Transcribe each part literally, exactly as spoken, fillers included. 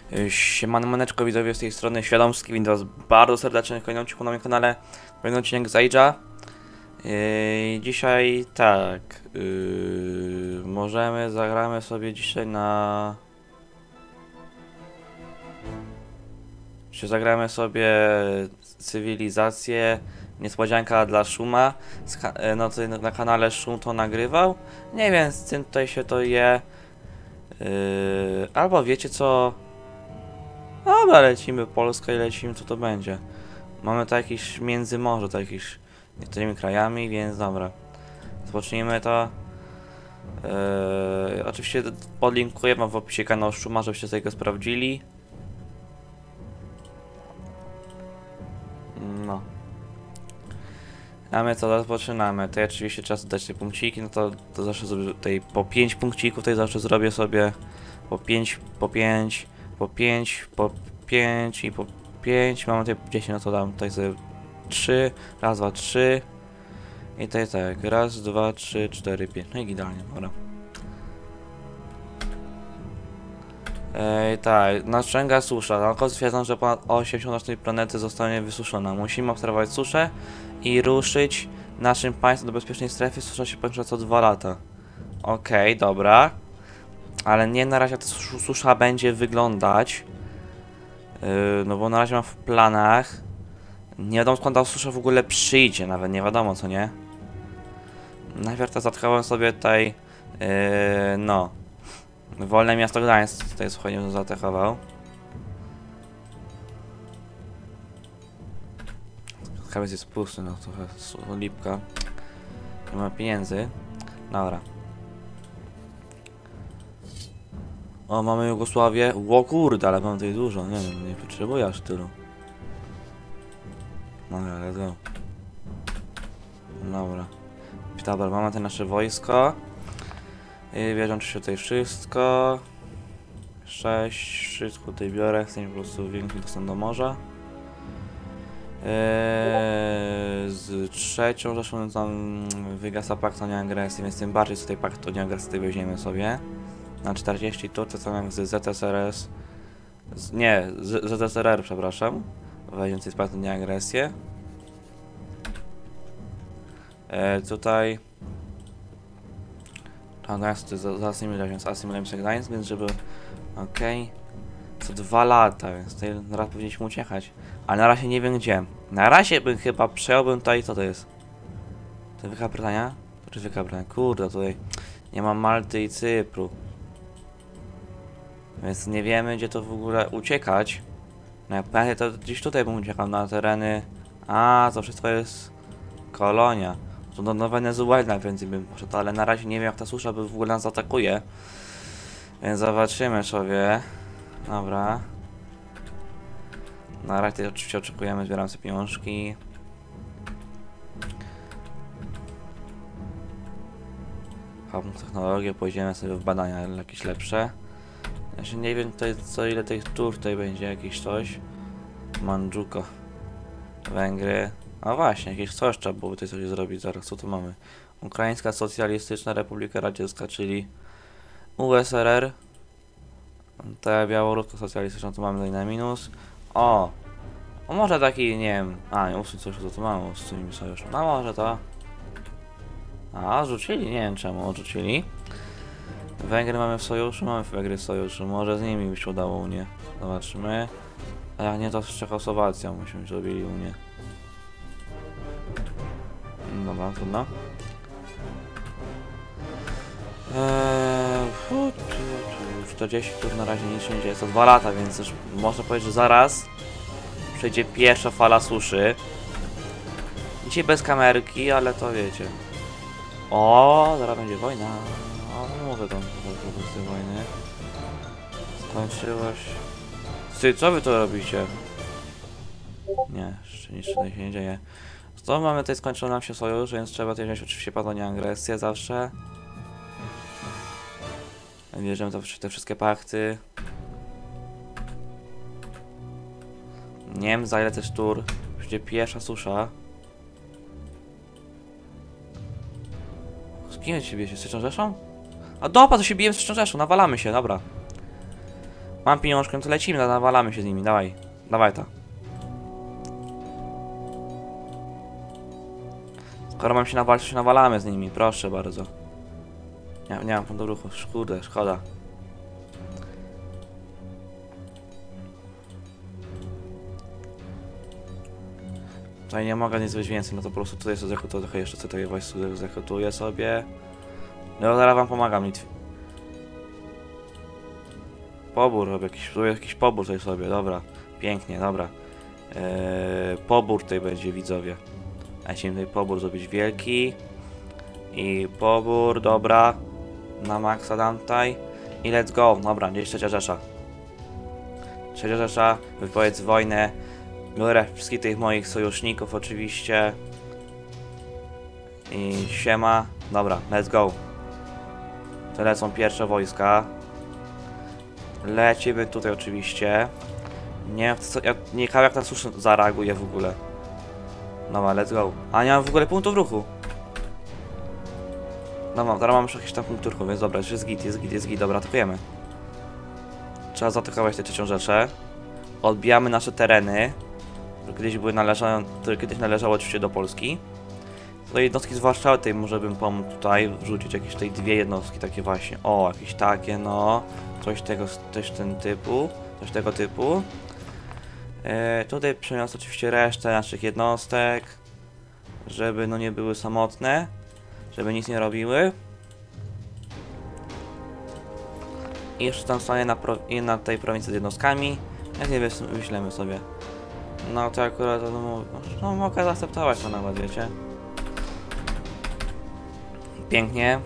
Siemano maneczko, widzowie z tej strony Świadomski, witam was bardzo serdecznie w kolejnym odcinku na moim kanale, kolejny odcinek z Age'a. Yy, dzisiaj tak, yy, możemy, zagramy sobie dzisiaj na... Czy zagramy sobie cywilizację, niespodzianka dla Szuma, no to na kanale Szum to nagrywał, nie wiem z czym tutaj się to je, yy, albo wiecie co... Dobra, lecimy Polskę i lecimy co to będzie. Mamy to jakieś międzymorze, to jakieś niektórymi krajami, więc dobra. Zacznijmy to. Yy, oczywiście podlinkuję wam w opisie kanału Szuma, żebyście sobie go sprawdzili. No. A my co, rozpoczynamy. To ja oczywiście czas dać te punkciki, no to, to zawsze zrobię tutaj po pięć punkcików, tutaj zawsze zrobię sobie po pięć, po pięć, po pięć, po pięć i po pięć. Mamy tutaj dziesięć, no to dam tutaj sobie trzy, raz, dwa, trzy. I tutaj tak, raz, dwa, trzy, cztery, pięć. No i idealnie, dobra. Ej, tak, nadciąga susza. Naukowcy twierdzą, że ponad osiemdziesiąt procent planety zostanie wysuszona. Musimy obserwować suszę i ruszyć naszym państwem do bezpiecznej strefy. Susza się powiększa co dwa lata. Okej, okay, dobra. Ale nie na razie jak ta susza będzie wyglądać. Yy, no bo na razie mam w planach. Nie wiadomo skąd ta susza w ogóle przyjdzie, nawet nie wiadomo co nie. Najpierw to zatkałem sobie tutaj, yy, no, wolne miasto Gdańsk, tutaj słuchaj, zaatakował. Kawiec jest pusty, no trochę lipka. Nie ma pieniędzy. Dobra. O, mamy Jugosławię. Ło kurde, ale mam tutaj dużo. Nie wiem, nie potrzebuję aż tylu. Dobra, let's go. Dobra. Dobra, mamy te nasze wojsko. I bierzemy się tutaj wszystko. sześć, wszystko tutaj biorę. Chcę po prostu większy dostęp do morza. Eee, z trzecią Rzeszą tam wygasa pakt o nieagresji, więc tym bardziej z tej paktu o nieagresji tutaj weźmiemy sobie. Na czterdzieści Turcja, co jak z Z S R S. Z, nie, z Z S R R, przepraszam. Weźmiemy tutaj pakt o nieagresję. Eee, tutaj... Gdańsk to jest zasymilujemy z asymilujemy Gdańsk, więc żeby... Okej. Okay. Co dwa lata, więc tutaj na raz powinniśmy uciekać. Ale na razie nie wiem gdzie. Na razie bym chyba przejąłbym tutaj... Co to jest? To Wielka Brytania? To czy Wielka Brytania? Kurde, tutaj nie ma Malty i Cypru. Więc nie wiemy gdzie to w ogóle uciekać. No jak pewnie to gdzieś tutaj bym uciekał na tereny... A, to wszystko jest... Kolonia. To do, do Wenezueli najwięcej bym poszedł, ale na razie nie wiem jak ta susza by w ogóle nas atakuje. Więc zobaczymy sobie. Dobra. Na razie oczywiście oczekujemy, zbieram sobie pieniążki. Chłopną technologię, pójdziemy sobie w badania jakieś lepsze. Ja się nie wiem tutaj co ile tych tur tutaj będzie, jakieś coś. Mandżuko. Węgry. A właśnie, jakieś coś trzeba byłoby tutaj coś zrobić zaraz. Co tu mamy? Ukraińska Socjalistyczna Republika Radziecka, czyli U S R R. Ta Białoruska Socjalistyczna to mamy tutaj na minus. O! O może taki, nie wiem... A, nie usuń coś, co tu mamy, usuń sojusz. No może to... A, rzucili? Nie wiem czemu odrzucili. Węgry mamy w sojuszu? Mamy Węgry w sojuszu. Może z nimi by się udało Unię. Zobaczymy. A jak nie to z Czechosłowacją myśmy zrobili Unię. Dobra, trudno. Eee, czterdzieści tur na razie nic się nie dzieje. To dwa lata, więc już można powiedzieć, że zaraz przejdzie pierwsza fala suszy. Dzisiaj bez kamerki, ale to wiecie. O, zaraz będzie wojna. O, mówię tam z tej wojny. Skończyłaś. Ty, co wy to robicie? Nie, jeszcze nic tutaj się nie dzieje. To mamy tutaj skończył nam się sojusz, więc trzeba tutaj wziąć oczywiście patonie agresję zawsze. Bierzemy to, te wszystkie pakty. Nie wiem za ile też tur. Będzie pierwsza susza. Z kim się bije się? Z trzecią Rzeszą? A dopa, to się bijemy z trzecią Rzeszą, nawalamy się, dobra. Mam pieniążkę, to lecimy, nawalamy się z nimi, dawaj. Dawaj to. Skoro mam się nawalać, to się nawalamy z nimi, proszę bardzo. Nie, nie mam punktu ruchu, kurde, szkoda. Tutaj nie mogę nic zrobić więcej, no to po prostu tutaj sobie zrekrutuje, trochę jeszcze tutaj właśnie zrekrutuję sobie. No zaraz wam pomagam, Litw. Pobór robię, jakiś, jakiś pobór tutaj sobie, dobra. Pięknie, dobra. Eee, pobór tutaj będzie, widzowie. A chciałem tutaj pobór zrobić wielki. I pobór, dobra. Na maksa dam tutaj. I let's go, dobra, gdzieś trzecia rzesza. Trzecia rzesza, wypowiedz wojnę. Biorę wszystkich tych moich sojuszników oczywiście. I siema. Dobra, let's go. To lecą pierwsze wojska. Lecimy tutaj oczywiście. Nie wiem, nie wiem jak na suszy zareaguje w ogóle. Dobra, let's go. A nie mam w ogóle punktów ruchu. No mam, teraz mam już jakiś tam punkt ruchu, więc dobra, jest git, jest git, jest git, dobra, atakujemy. Trzeba zaatakować tę trzecią rzeszę. Odbijamy nasze tereny, które kiedyś były należały, które kiedyś należały oczywiście do Polski. Do jednostki z Warszawy tej może bym pomógł tutaj wrzucić jakieś tutaj dwie jednostki takie właśnie. O, jakieś takie, no. Coś tego, też ten typu, coś tego typu. E, tutaj przeniosę oczywiście resztę naszych jednostek, żeby no nie były samotne, żeby nic nie robiły. I jeszcze tam stanie na, na tej prowincji z jednostkami. Jak nie wyślemy sobie. No to akurat no, no mogę zaakceptować to nawet, wiecie. Pięknie.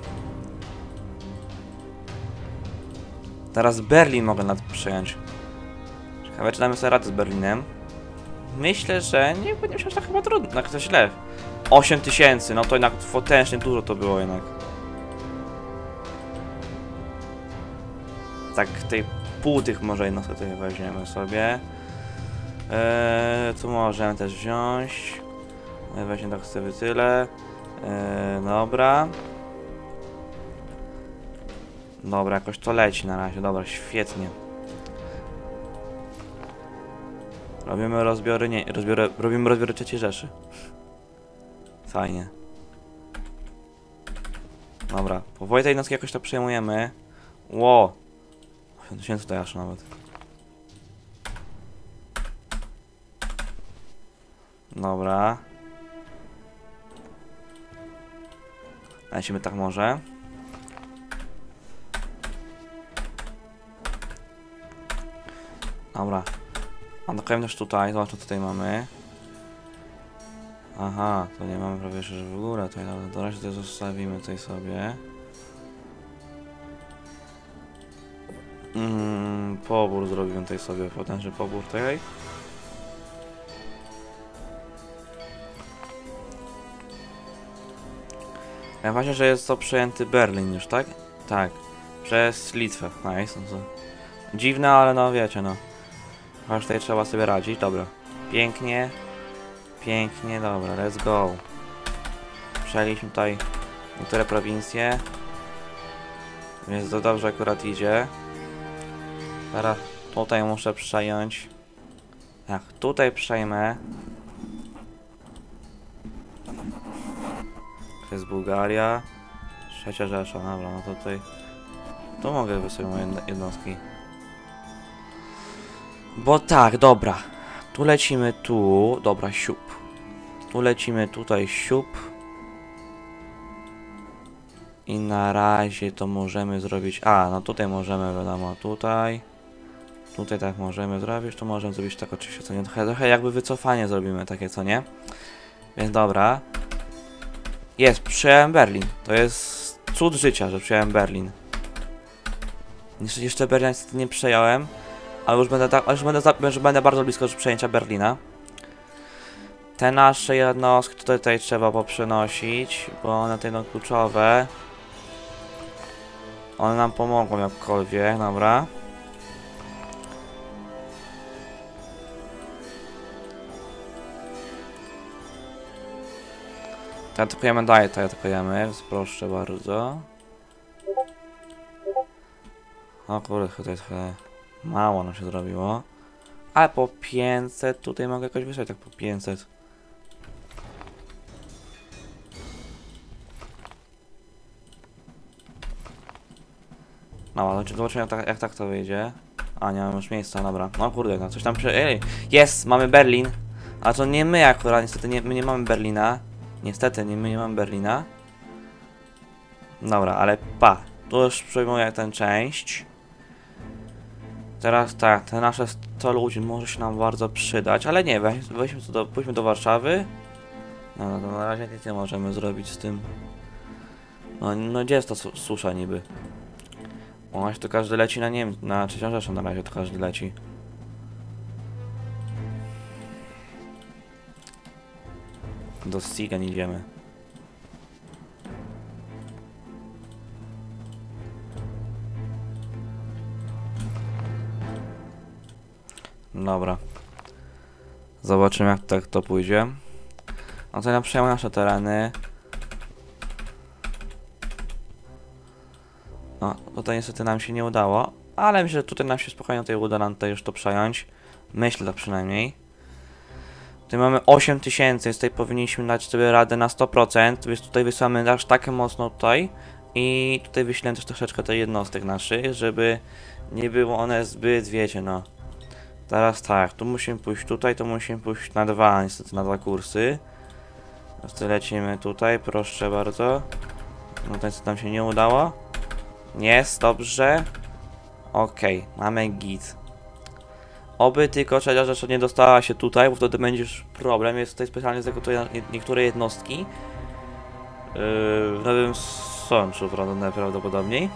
Teraz Berlin mogę nad przejąć. Ciekawe, czy damy sobie radę z Berlinem. Myślę, że nie będzie się aż tak chyba trudno. Tak to źle. osiem tysięcy, no to jednak potężnie dużo to było jednak. Tak, tej pół tych może jednostki tutaj weźmiemy sobie. Eee, tu możemy też wziąć. Weźmy tak sobie tyle. Eee, dobra. Dobra, jakoś to leci na razie, dobra, świetnie. Robimy rozbiory, nie, rozbiory, robimy rozbiory trzeciej Rzeszy. Fajnie. Dobra, powoli tej jednostki jakoś to przejmujemy. Ło! osiem tysięcy tutaj aż nawet. Dobra. Lecimy tak może. Dobra. Atakujemy też tutaj, zobaczmy co tutaj mamy. Aha, to nie mamy prawie że w ogóle tutaj, nawet do razie to zostawimy tutaj sobie. Mm, pobór zrobimy tutaj sobie, potężny pobór tutaj. Ja właśnie, że jest to przejęty Berlin już, tak? Tak. Przez Litwę. Nice. No to dziwne, ale no wiecie, no. Aż tutaj trzeba sobie radzić, dobra. Pięknie. Pięknie, dobra, let's go. Przejęliśmy tutaj niektóre prowincje. Więc to dobrze akurat idzie. Teraz tutaj muszę przejąć. Jak tutaj przejmę. To jest Bułgaria. Trzecia Rzesza, dobra, no to tutaj... Tu mogę wysyłać moje jednostki. Bo tak, dobra. Tu lecimy tu. Dobra, siup. Tu lecimy tutaj siup. I na razie to możemy zrobić... A, no tutaj możemy, wiadomo, tutaj. Tutaj tak możemy zrobić. Tu możemy zrobić tak oczywiście, co nie. Trochę, trochę jakby wycofanie zrobimy takie, co nie. Więc dobra. Jest, przyjąłem Berlin. To jest cud życia, że przyjąłem Berlin. Jeszcze, jeszcze Berlin niestety nie przejąłem. Ale już będę, tak, już będę, już będę bardzo blisko przejęcia Berlina. Te nasze jednostki tutaj, tutaj trzeba poprzenosić, bo one tutaj no kluczowe. One nam pomogą jakkolwiek, dobra. To atakujemy dalej, to atakujemy, więc proszę bardzo. O kurde, to jest trochę... Mało nam się zrobiło. Ale po pięćset tutaj mogę jakoś wysłać, tak po pięćset. No, ale zobaczymy jak, tak, jak tak to wyjdzie. A, nie mam już miejsca, dobra. No kurde, no coś tam przy... Ej, jest! Mamy Berlin! A to nie my akurat, niestety nie, my nie mamy Berlina. Niestety, nie, my nie mamy Berlina. Dobra, ale pa. Tu już przejmuję tę część. Teraz tak, te nasze sto ludzi może się nam bardzo przydać, ale nie, weź, weźmy to do, pójdźmy do Warszawy. No, no to na razie nic nie możemy zrobić z tym. No, no gdzie jest ta su susza niby? O, właśnie to każdy leci na Niem na trzecią Rzeszę na razie to każdy leci. Do Siegen idziemy. Dobra. Zobaczymy jak tak to pójdzie. No to ja przejmę nasze tereny. No, tutaj niestety nam się nie udało. Ale myślę, że tutaj nam się spokojnie tutaj uda nam tutaj już to przejąć. Myślę tak przynajmniej. Tutaj mamy osiem tysięcy, więc tutaj powinniśmy dać sobie radę na sto procent. Więc tutaj wysyłamy aż tak mocno tutaj. I tutaj wyślemy też troszeczkę tej jednostek naszych, żeby nie było one zbyt, wiecie no. Teraz tak, tu musimy pójść tutaj, to musimy pójść na dwa, niestety na dwa kursy. Teraz lecimy tutaj, proszę bardzo. No to niestety nam się nie udało. Jest, dobrze. Okej, okay, mamy git. Oby tylko trzecia Rzesza nie dostała się tutaj, bo wtedy będzie już problem. Jest tutaj specjalnie zagotuję niektóre jednostki. Yy, w Nowym Sączu prawdopodobniej.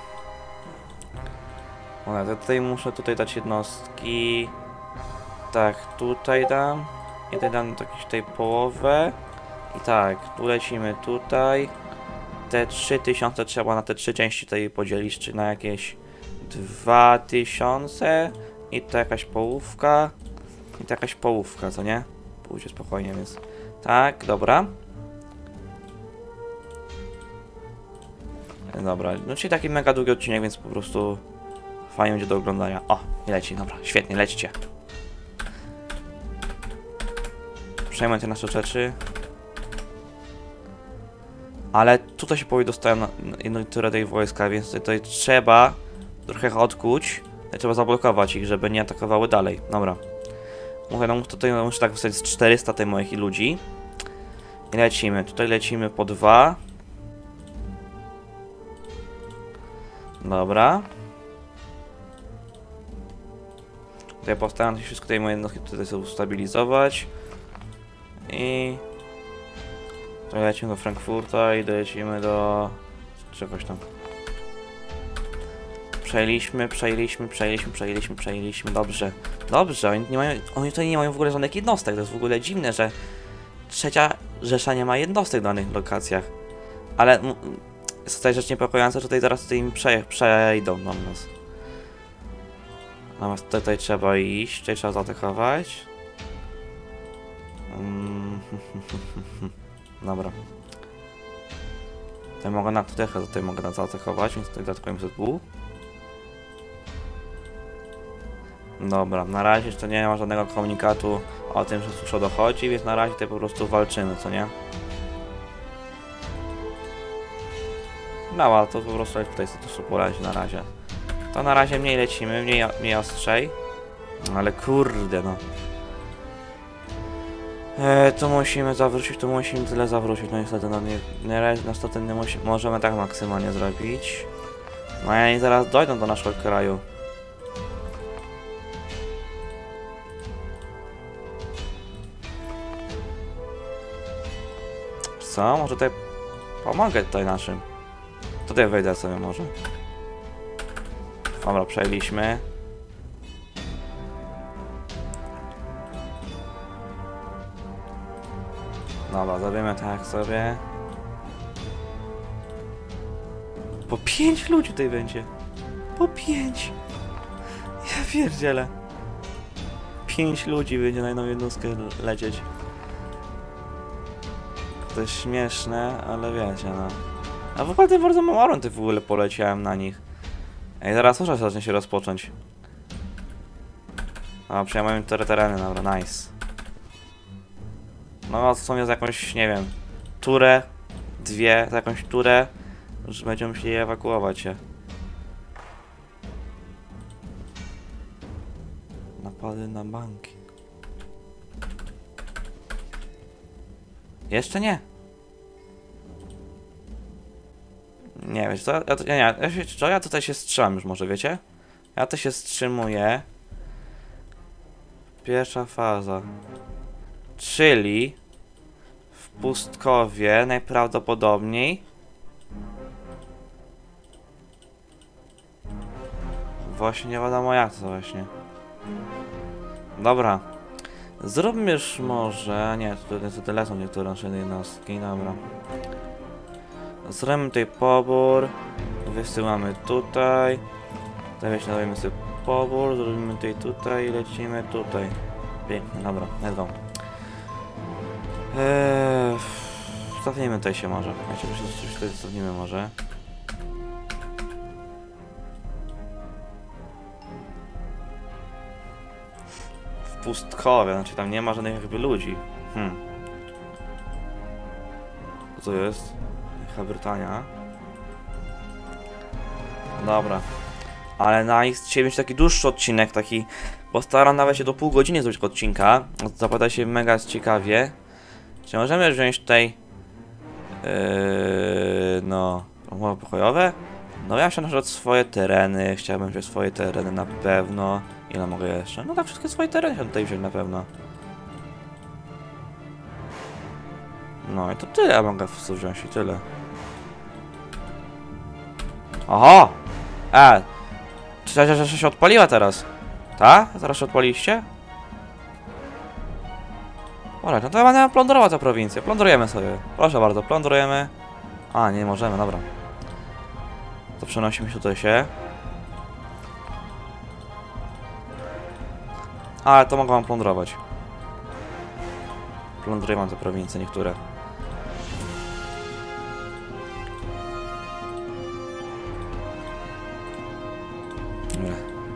O, to tutaj muszę tutaj dać jednostki. Tak, tutaj dam. I tutaj dam jakieś tutaj połowę. I tak, tu lecimy tutaj. Te trzy tysiące trzeba na te trzy części tutaj podzielić, czy na jakieś dwa tysiące. I to jakaś połówka. I to jakaś połówka, co nie? Pójdzie spokojnie, więc... Tak, dobra. Dobra, no czyli taki mega długi odcinek, więc po prostu... Fajnie będzie do oglądania. O, i leci, dobra, świetnie, lećcie. Przejmę te nasze rzeczy. Ale tutaj się powie dostają niektóre tej wojska, więc tutaj trzeba trochę odkuć. Trzeba zablokować ich, żeby nie atakowały dalej. Dobra. Mówię, no tutaj muszę tak wstać z czterysta tej moich ludzi. I lecimy. Tutaj lecimy po dwa. Dobra. Tutaj postaram się wszystko tej moje jednostki tutaj sobie ustabilizować. I... Tutaj lecimy do Frankfurta i dolecimy do... czegoś tam. Przejęliśmy, przejęliśmy, przejęliśmy, przejęliśmy, przejęliśmy. Dobrze. Dobrze, oni, nie mają, oni tutaj nie mają w ogóle żadnych jednostek. To jest w ogóle dziwne, że trzecia Rzesza nie ma jednostek w danych lokacjach. Ale jest tutaj rzecz niepokojąca, że tutaj zaraz tutaj im prze, przejdą na nas. Natomiast tutaj, tutaj trzeba iść, tutaj trzeba zaatakować. Mm. Dobra. Tutaj mogę na tutaj, tutaj mogę na zaatakować, więc tutaj zaatakujemy Z W. Dobra, na razie jeszcze nie ma żadnego komunikatu o tym, że susza dochodzi, więc na razie tutaj po prostu walczymy, co nie? No, ale to po prostu tutaj to porazi na razie. To na razie mniej lecimy, mniej, mniej ostrzej. Ale kurde no. E, tu musimy zawrócić, tu musimy tyle zawrócić, no niestety, no nie, nie, niestety nie musi, możemy tak maksymalnie zrobić. No i oni zaraz dojdą do naszego kraju. Co? Może tutaj pomogę tutaj naszym. Tutaj wejdę sobie może. Dobra, przejęliśmy. Dobra, zrobimy tak sobie. Po pięć ludzi tutaj będzie. Po pięć. Ja pierdzielę. Pięć ludzi będzie na jedną jednostkę lecieć. To jest śmieszne, ale wiecie no. A w ogóle bardzo mało ty w ogóle poleciałem na nich. Ej, zaraz muszę zacznie się rozpocząć. A, przejmujemy te tereny, dobra, nice. No, w sumie za jakąś, nie wiem, turę, dwie, za jakąś turę, już będziemy musieli ewakuować się. Napady na banki. Jeszcze nie. Nie, wiesz co, ja, to, nie, nie, ja, się, co, ja tutaj się wstrzymam już może, wiecie? Ja to się wstrzymuję. Pierwsza faza. Czyli w Pustkowie najprawdopodobniej właśnie nie wiadomo jak to właśnie. Dobra. Zróbmy już może... Nie, to, to, to lecą niektóre nasze jednostki, dobra. Zrobimy tutaj pobór. Wysyłamy tutaj. Tutaj robimy sobie pobór, zrobimy tutaj tutaj i lecimy tutaj. Pięknie, dobra, let's go. Eee, cofnijmy tutaj się może. Wiecie, coś tutaj cofnijmy może. W Pustkowie, znaczy tam nie ma żadnych jakby ludzi. Hmm. Co to jest? Wielka Brytania. Dobra. Ale na ich dzisiaj będzie taki dłuższy odcinek, taki... Postaram nawet się do pół godziny zrobić odcinka. Zapada się mega ciekawie. Czy możemy wziąć tutaj... Yy, no... Umowy pokojowe? No ja się na przykład swoje tereny. Chciałbym wziąć swoje tereny na pewno. Ile mogę jeszcze? No tak, wszystkie swoje tereny chciałbym tutaj wziąć na pewno. No i to tyle mogę wziąć i tyle. Oho! E! Czy ta rzecz się odpaliła teraz? Ta? Zaraz się odpaliście? Dobra, no to ja będę plądrował tę prowincję. Plądrujemy sobie. Proszę bardzo, plądrujemy. A, nie możemy, dobra. To przenosimy się tutaj się. Ale to mogę wam plądrować. Plądruję wam te prowincje, niektóre. Dobra.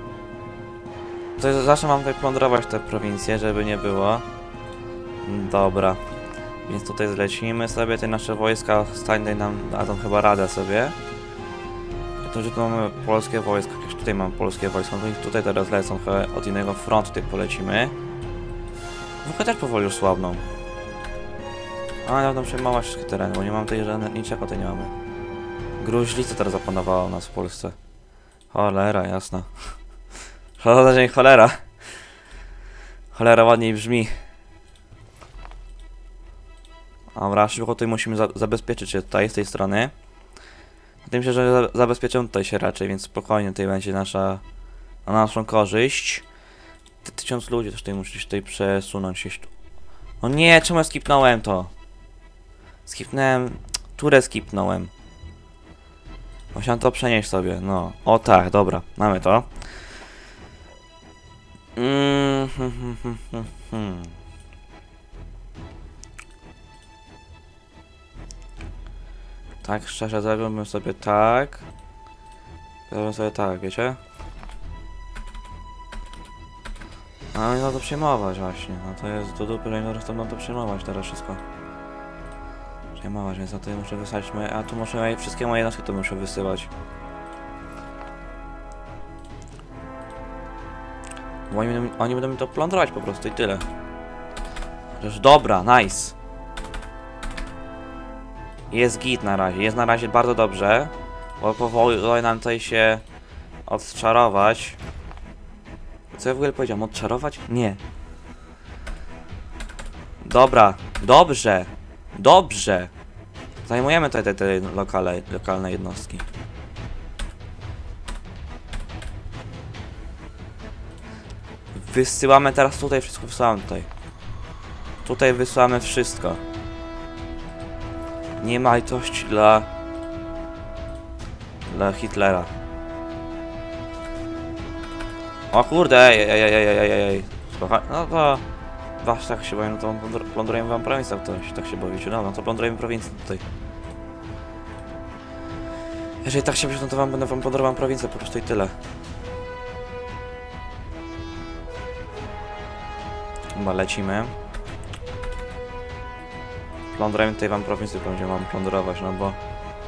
To zawsze mam tutaj plądrować te prowincje, żeby nie było. Dobra. Więc tutaj zlecimy sobie, te nasze wojska stańdej nam dadzą chyba radę sobie. To, że tu mamy polskie wojska, jakieś tutaj mam polskie wojska, no tutaj teraz lecą, chyba od innego frontu tutaj polecimy. Wójka też powoli już słabną. A, ja będę przejmować wszystkie tereny, bo nie mam tutaj żadnego, niczego tutaj nie mamy. Gruźlica teraz zapanowała u nas w Polsce. Cholera, jasna. Szkoda, że nie cholera. Cholera ładniej brzmi. Dobra, szybko tutaj musimy za zabezpieczyć się tutaj z tej strony. Wydaje mi się, że za zabezpieczą tutaj się raczej, więc spokojnie tutaj będzie nasza na naszą korzyść. Te tysiąc ludzi też tutaj musisz tutaj przesunąć się. No nie, czemu ja skipnąłem to? Skipnąłem, turę skipnąłem. Musiałem to przenieść sobie, no. O tak, dobra, mamy to. Mm, hmm, hmm, hmm, hmm, hmm. Tak, szczerze, zrobiłbym sobie tak. Zrobiłbym sobie tak, wiecie? No i no to przejmować właśnie. No to jest do dupy, że no to mam to przejmować teraz wszystko. Przejmować, więc na to muszę wysyłać moje... A tu muszę moje, wszystkie moje jednostki to muszę wysyłać. Bo oni będą, oni będą mi to plądrować po prostu i tyle. Chociaż dobra, nice. Jest git na razie, jest na razie bardzo dobrze. Bo powoli nam tutaj się odczarować. Co ja w ogóle powiedziałem? Odczarować? Nie. Dobra, dobrze. Dobrze. Zajmujemy tutaj te, te lokale, lokalne jednostki. Wysyłamy teraz tutaj, wszystko wysyłamy tutaj. Tutaj wysyłamy wszystko. Nie ma litości dla... dla Hitlera. O kurde, ej, ej, ej, ej, ej, ej. No to... Wasz tak się boję, no to plądrujemy wam prowincję, to tak się boicie. No, no to plądrujemy prowincję tutaj. Jeżeli tak się boicie, no to wam będę wam plądrował prowincję, po prostu i tyle. Chyba lecimy. Plądrujemy tutaj wam prowincję, będzie mam plądrować, no bo...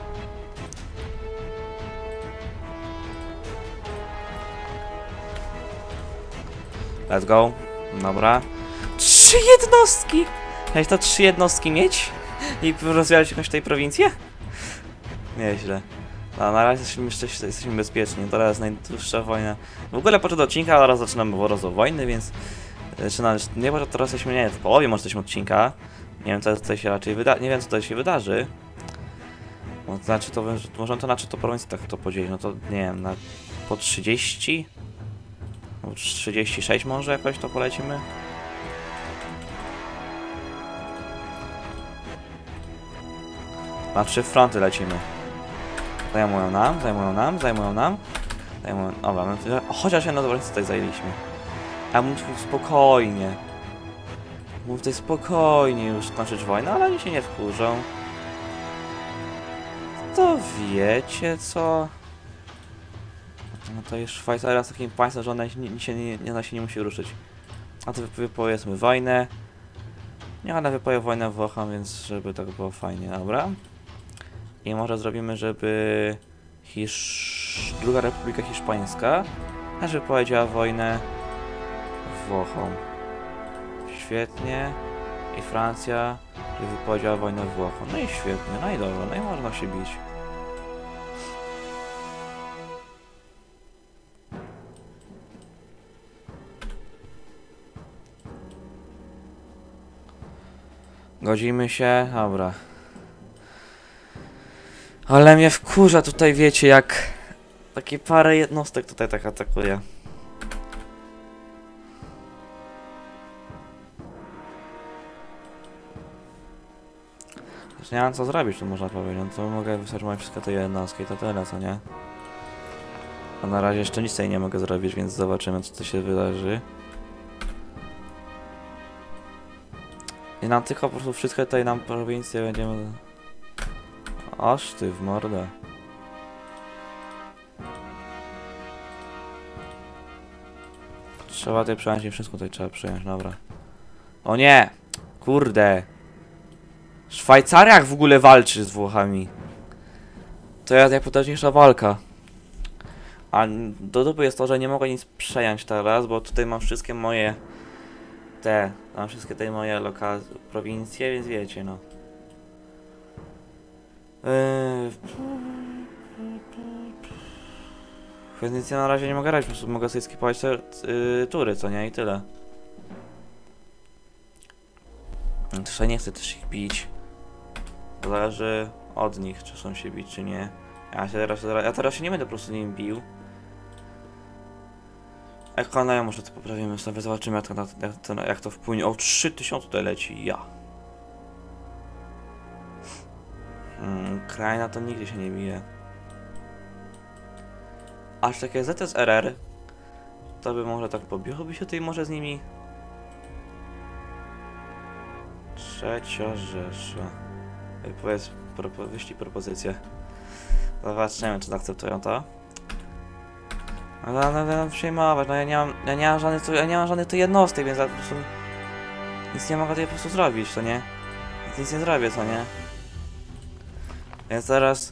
Let's go. Dobra. Trzy jednostki! Chciałeś to trzy jednostki mieć? I rozwijać jakąś tej prowincję? Nieźle. No, na razie jesteśmy, jesteśmy, jesteśmy bezpieczni. Teraz najdłuższa wojna. W ogóle podczas odcinka, ale teraz zaczynamy rozwój wojny, więc... Zaczynamy, nie, może teraz jesteśmy, nie, w połowie może jesteśmy odcinka. Nie wiem, co tutaj się raczej wyda... Nie wiem, co tutaj się wydarzy. No, to znaczy, to... Możemy to znaczy to prowincję tak to podzielić. No to, nie wiem, na... Po trzydzieści? No, trzydzieści sześć może jakoś to polecimy? Na trzy fronty lecimy. Zajmują nam, zajmują nam, zajmują nam. Zajmują... Dobra, my tutaj... Chociaż jedno dobra, tutaj zajęliśmy. A mów spokojnie. Mów tutaj spokojnie już skończyć wojnę, ale oni się nie wkurzą. To wiecie co? No to już Szwajcaria z takim państwem, że ona nie, się, nie, nie, się nie musi ruszyć. A to wypowiedzmy wojnę. Niech ona wypowie wojnę Włochom, więc żeby tak było fajnie, dobra? I może zrobimy, żeby Hisz... Druga Republika Hiszpańska też wypowiedziała wojnę Włochom. Świetnie. I Francja wypowiedziała wojnę Włochom. No i świetnie, no i dobra, no i można się bić. Godzimy się, dobra. Ale mnie wkurza tutaj, wiecie, jak takie parę jednostek tutaj tak atakuje. Nie mam co zrobić, tu można powiedzieć, no to mogę wystarczyć wszystkie te jednostki, to tyle, co nie? A na razie jeszcze nic tutaj nie mogę zrobić, więc zobaczymy, co tu się wydarzy. I nam tylko po prostu wszystkie tutaj nam prowincje będziemy... Aż ty w mordę. Trzeba tutaj przejąć i wszystko tutaj trzeba przejąć, dobra. O nie! Kurde! Szwajcaria w ogóle walczy z Włochami. To jest najpotężniejsza walka. A do dupy jest to, że nie mogę nic przejąć teraz, bo tutaj mam wszystkie moje... Te... Mam wszystkie te moje loka... prowincje, więc wiecie, no. Yy... Więc ja na razie nie mogę grać, po prostu mogę sobie skipować te yy, tury, co nie? I tyle. Tutaj nie chcę też ich bić. Zależy od nich, czy chcą się bić, czy nie. Ja, się teraz, ja teraz się nie będę po prostu nim bił. Ekonomię może to poprawimy sobie, zobaczymy jak to, jak to, jak to wpłynie. O, trzy tysiące tutaj leci, ja. Hmm, Ukraina to nigdzie się nie bije. Aż takie Z S R R, to by może tak pobiłoby się tutaj może z nimi. Trzecia Rzesza. Powiedz, propo, wyślij propozycję. Zobaczymy, czy zaakceptują to. Ale no, no, przejmować, no ja nie mam, ja nie mam żadnych, ja nie mam żadnych tych jednostek, więc ja po prostu nic nie mogę tutaj po prostu zrobić, co nie? Nic, nic nie zrobię, co nie? Więc teraz...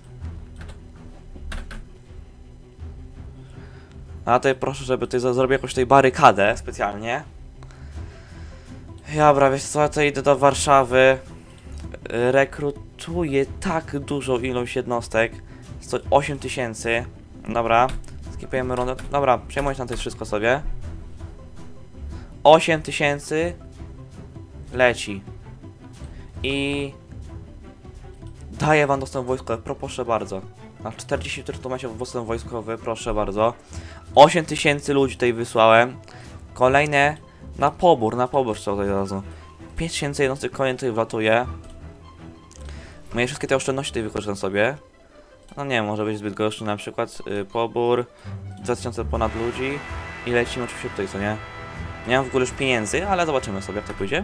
A tutaj proszę, żeby tutaj zrobił jakąś tutaj barykadę specjalnie. Ja prawie co, ja tutaj idę do Warszawy. Rekrutuję tak dużą ilość jednostek. sto osiem tysięcy. Dobra. Skipujemy rundę. Dobra, przejmuję na to wszystko sobie. osiem tysięcy. Leci. I... Daję wam dostęp wojskowy, pro, proszę bardzo. Na czterdzieści cztery to macie dostęp wojskowy, proszę bardzo. osiem tysięcy ludzi tutaj wysłałem. Kolejne na pobór, na pobór co tutaj razu. pięć tysięcy jednostek kolejnych tutaj wlatuje. Moje wszystkie te oszczędności tutaj wykorzystam sobie. No nie, może być zbyt gorszy, na przykład yy, pobór, dwa tysiące ponad ludzi i lecimy oczywiście tutaj, co nie? Nie mam w ogóle już pieniędzy, ale zobaczymy sobie jak to pójdzie.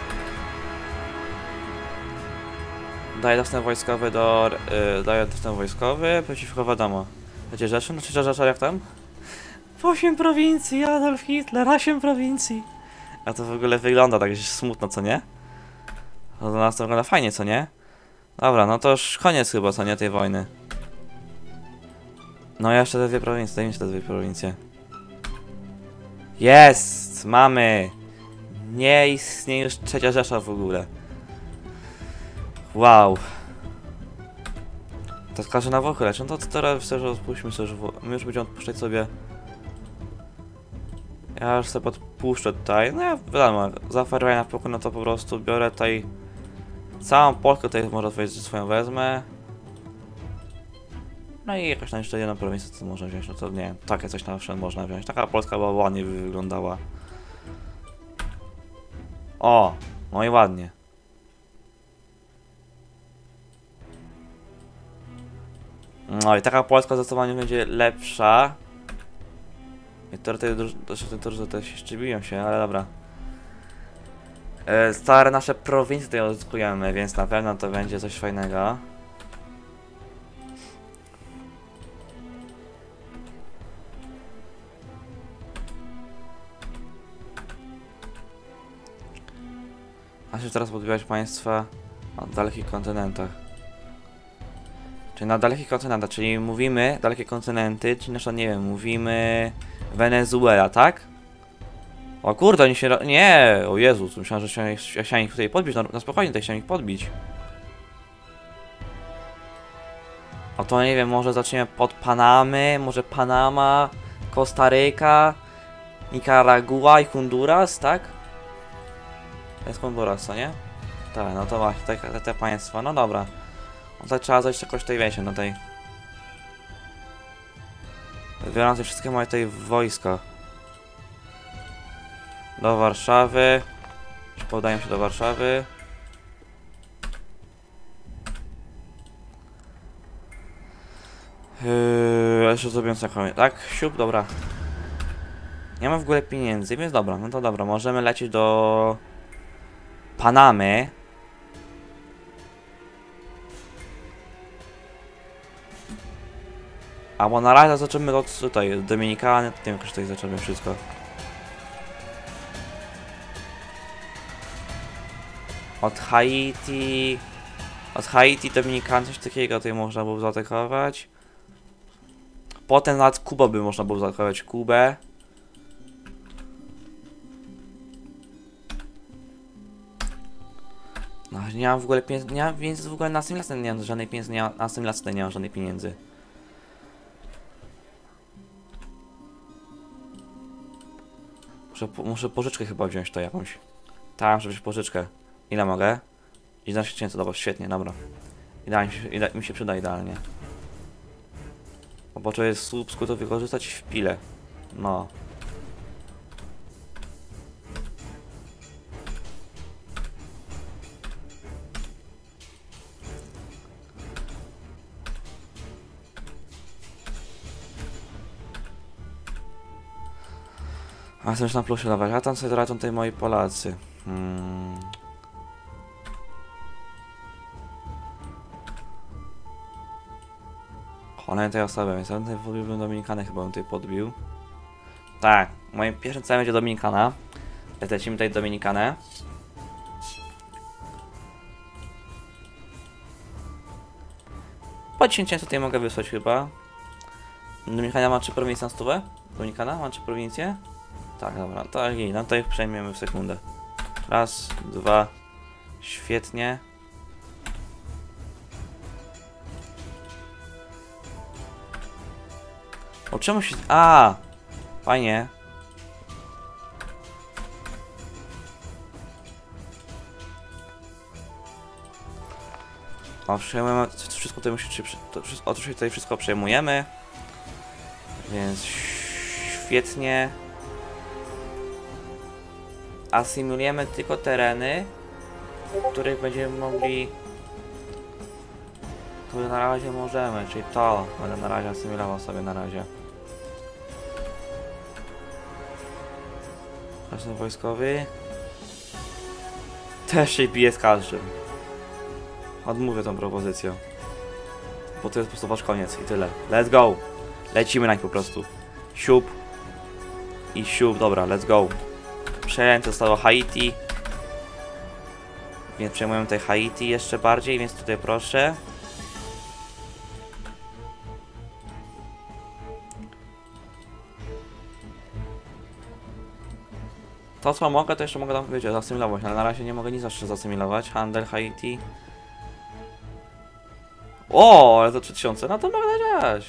Daję dostęp wojskowy do... Yy, daję dostęp wojskowy, przeciwko wiadomo. Będzie rzeczy, no czy rzeczy jak tam? osiem prowincji, Adolf Hitler, osiem prowincji. A to w ogóle wygląda tak smutno, co nie? No do nas to wygląda fajnie, co nie? Dobra, no to już koniec chyba, co nie, tej wojny. No jeszcze te dwie prowincje, daj mi się te dwie prowincje. Jest! Mamy! Nie istnieje już trzecia Rzesza w ogóle. Wow. To skaże na Włochy leci. No to teraz chcę, że odpuśćmy sobie, że my już będziemy odpuszczać sobie. Ja już sobie podpuszczę tutaj. No ja wiadomo, za Fairway na pokój, no to po prostu biorę tutaj całą Polskę, tutaj może odpowiedzieć, że swoją wezmę. No i jakoś tam jeszcze jedną prowincję co można wziąć, no to nie wiem, takie coś na przykład można wziąć. Taka Polska była ładnie by wyglądała. O, no i ładnie. No i taka Polska zdecydowanie będzie lepsza. I to tutaj dużo też jeszcze biją się, ale dobra. E, stare nasze prowincje tutaj odzyskujemy, więc na pewno to będzie coś fajnego. A się teraz podbijać państwa na dalekich kontynentach. Czyli na dalekich kontynentach, czyli mówimy dalekie kontynenty, czyli na przykład, nie wiem, mówimy Wenezuela, tak? O kurde, oni się... Nie! O Jezus, myślałem, że się, ja chciałem ich tutaj podbić, no, na spokojnie tutaj chciałem ich podbić. O to nie wiem, może zaczniemy pod Panamy, może Panama, Kostaryka, Nikaragua i Honduras, tak? To jest Honduras, co nie? Tak, no to właśnie, te, te, te państwa, no dobra. No tutaj trzeba zejść jakoś tutaj, wiecie, no tej... Biorąc wszystkie moje tutaj wojska. Do Warszawy. Podają się do Warszawy. Yy, jeszcze zrobię taką, tak? Siup, dobra. Nie ma w ogóle pieniędzy, więc dobra, no to dobra, możemy lecieć do Panamy. Albo na razie zaczniemy od tutaj, Dominikany, nie wiem, jakoś tutaj zaczniemy wszystko. Od Haiti... Od Haiti, Dominikan, coś takiego tutaj można było zaatakować. Potem nawet Kubę by można było zaatakować, Kubę. No, nie mam w ogóle pieniędzy, nie mam pieniędzy w ogóle na asymilację, nie mam żadnej pieniędzy, nie mam, na asymilację nie mam żadnej pieniędzy. Muszę, muszę pożyczkę chyba wziąć to jakąś. Tak, muszę wziąć pożyczkę. Ile mogę? jedenaście tysięcy, dobra, świetnie, dobra. Idealnie mi się, ide, mi się przyda idealnie. Bo to jest słupsku to wykorzystać w pile. No. A chcę już na plusie dawać, a tam sobie radzą tutaj moi Polacy. Hmm. One tej osoby, więc ja tutaj podbiłbym Dominikanę, chyba bym tutaj podbił. Tak, moim pierwszym celem będzie Dominikana. Więc lecimy tutaj Dominikanę. Po dziesięć tysięcy tutaj mogę wysłać chyba. Dominikana ma trzy prowincje na stówę? Dominikana ma trzy prowincje? Tak, dobra, to i no to ich przejmiemy w sekundę. Raz, dwa, świetnie. O czemu się... A, fajnie. O, przejmujemy... Wszystko tutaj musi... To wszystko, otóż tutaj wszystko przejmujemy. Więc... Świetnie. Asymilujemy tylko tereny, w których będziemy mogli... które na razie możemy, czyli to będę na razie asymilował sobie na razie. Każdy wojskowy. Też się bije z każdym. Odmówię tą propozycję. Bo to jest po prostu wasz koniec i tyle. Let's go! Lecimy na nich po prostu. Siup. I siup, dobra, let's go. Przejęte zostało Haiti. Więc przejmujemy tutaj Haiti jeszcze bardziej, więc tutaj proszę. To co mogę, to jeszcze mogę tam, wiecie, zasymilować, ale na razie nie mogę nic jeszcze zasymilować. Handel Haiti. O, ale to trzy tysiące, no to mogę dać.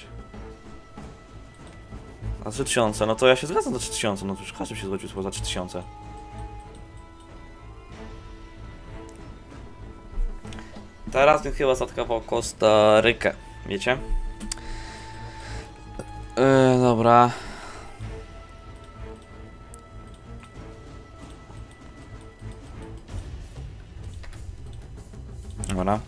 A trzy tysiące, no to ja się zgadzam do trzy tysiące, no to już każdy się zgodził za trzy tysiące. Teraz bym chyba zaatakował Kostarykę, wiecie? Yy, dobra. Dobra.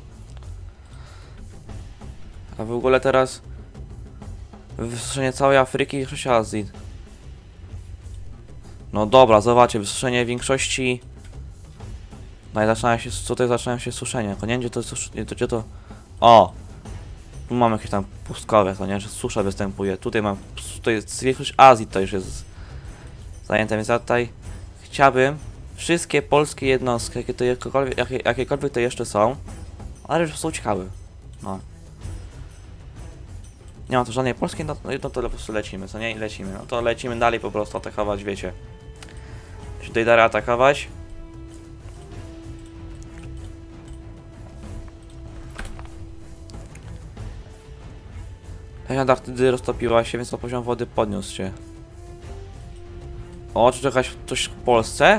A w ogóle teraz wysuszenie całej Afryki i większości Azji. No dobra, zobaczcie, wysuszenie większości. No i zaczynają się, tutaj zaczynają się suszenia. To nie gdzie to, gdzie to. O! Tu mamy jakieś tam pustkowe, to nie, że susza występuje. Tutaj mam, tutaj większość Azji to już jest zajęte, więc ja tutaj chciałbym wszystkie polskie jednostki, jakie to jakiekolwiek, jakie, jakiekolwiek to jeszcze są, ale już są ciekawe. No. Nie ma tu żadnej polskiej, no, no to po prostu lecimy, co nie? I lecimy. No to lecimy dalej po prostu atakować, wiecie. Jeśli tutaj dalej atakować. Antarktydy roztopiła się, więc to poziom wody podniósł się. O, czy jakaś coś w Polsce?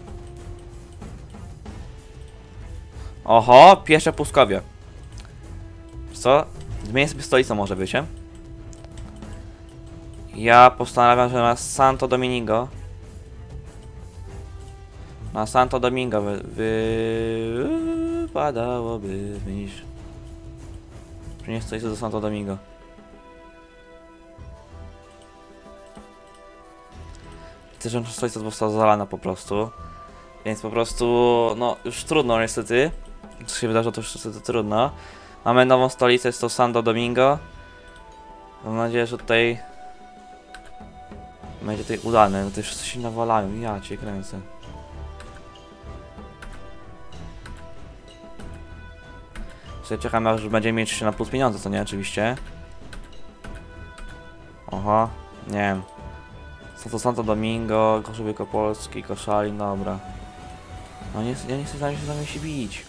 Oho, pierwsze pustkowie. Co? Zmienię sobie stolicą może, wiecie? Ja postanawiam, że na Santo Domingo Na Santo Domingo wy... wypadałoby niż przynieść stolicę do Santo Domingo. Widzę, że stolica została zalana po prostu. Więc po prostu, no już trudno niestety. Co się wydarzyło, to już niestety trudno. Mamy nową stolicę, jest to Santo Domingo. Mam nadzieję, że tutaj będzie tutaj udane, no to wszyscy się nawalają, ja cię kręcę. Sobie czekam, aż będziemy mieć się na plus pieniądze, co nie? Oczywiście. Oho, nie wiem. Co to Santo Domingo, Koszul Wielkopolski, Koszalin, dobra. No nie, ja nie chcę z nami się, z nami się bić.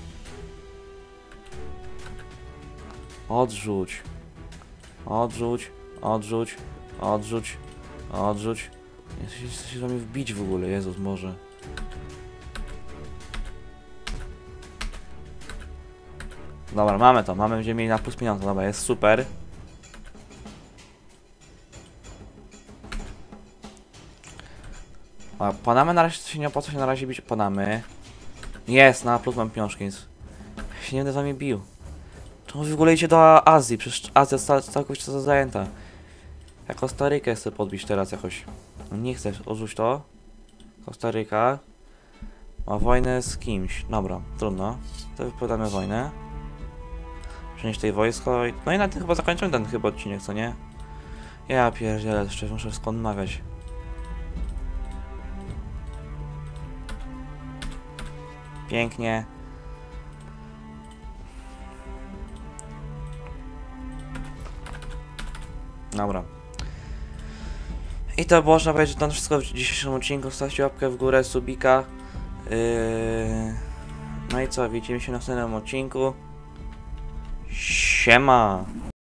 Odrzuć. Odrzuć, odrzuć, odrzuć, odrzuć. Nie chcę się, chcę się z nami wbić w ogóle, Jezus, może. Dobra, mamy to, mamy, będziemy mieli na plus pieniądze, dobra, jest super. A Panamy na razie się nie opłaca się na razie bić Panamy. Jest, na plus mam pieniążki, więc ja się nie będę z wami bił. Czemu w ogóle idzie do Azji? Przecież Azja jest całkowicie zajęta. Ja Kostarykę chcę podbić teraz jakoś. No nie chcę, odrzuć to. Kostaryka ma wojnę z kimś. Dobra, trudno. To wypowiadamy wojnę. Przenieść tutaj wojsko i... No i na tym chyba zakończymy ten chyba odcinek, co nie? Ja pierdzielę, jeszcze muszę wszystko odmawiać. Pięknie. Dobra. I to było, można powiedzieć, to wszystko w dzisiejszym odcinku. Zostawcie łapkę w górę, subika. Yy... No i co, widzimy się w następnym odcinku. Siema!